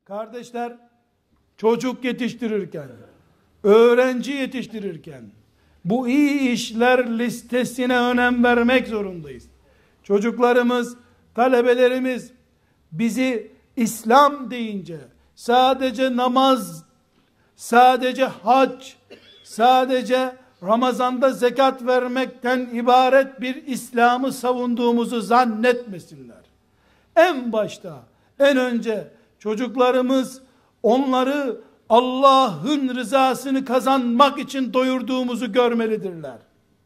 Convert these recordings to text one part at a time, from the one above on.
Kardeşler, çocuk yetiştirirken, öğrenci yetiştirirken bu iyi işler listesine önem vermek zorundayız. Çocuklarımız, talebelerimiz bizi İslam deyince sadece namaz, sadece hac, sadece Ramazan'da zekat vermekten ibaret bir İslam'ı savunduğumuzu zannetmesinler. En başta, en önce çocuklarımız, onları Allah'ın rızasını kazanmak için doyurduğumuzu görmelidirler.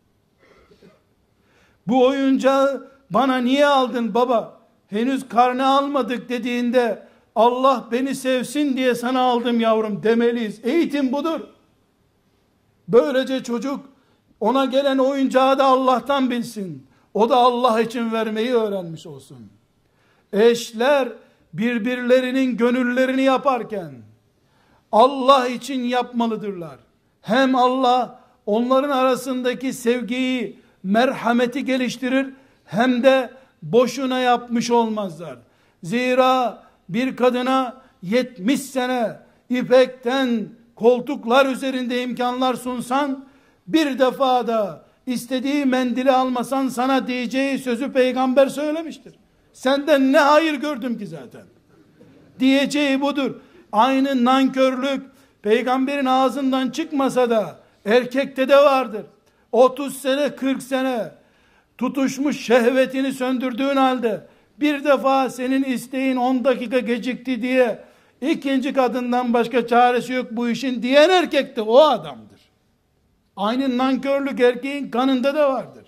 Bu oyuncağı bana niye aldın baba? Henüz karne almadık dediğinde, Allah beni sevsin diye sana aldım yavrum demeliyiz. Eğitim budur. Böylece çocuk ona gelen oyuncağı da Allah'tan bilsin. O da Allah için vermeyi öğrenmiş olsun. Eşler birbirlerinin gönüllerini yaparken Allah için yapmalıdırlar. Hem Allah onların arasındaki sevgiyi, merhameti geliştirir, hem de boşuna yapmış olmazlar. Zira bir kadına 70 sene ipekten koltuklar üzerinde imkanlar sunsan, bir defa da istediği mendili almasan sana diyeceği sözü peygamber söylemiştir. Senden ne hayır gördüm ki zaten. Diyeceği budur. Aynı nankörlük peygamberin ağzından çıkmasa da erkekte de vardır. 30 sene 40 sene tutuşmuş şehvetini söndürdüğün halde bir defa senin isteğin 10 dakika gecikti diye ikinci kadından başka çaresi yok bu işin diyen erkek de o adamdır. Aynı nankörlük erkeğin kanında da vardır.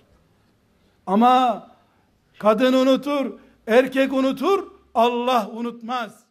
Ama kadın unutur, erkek unutur, Allah unutmaz.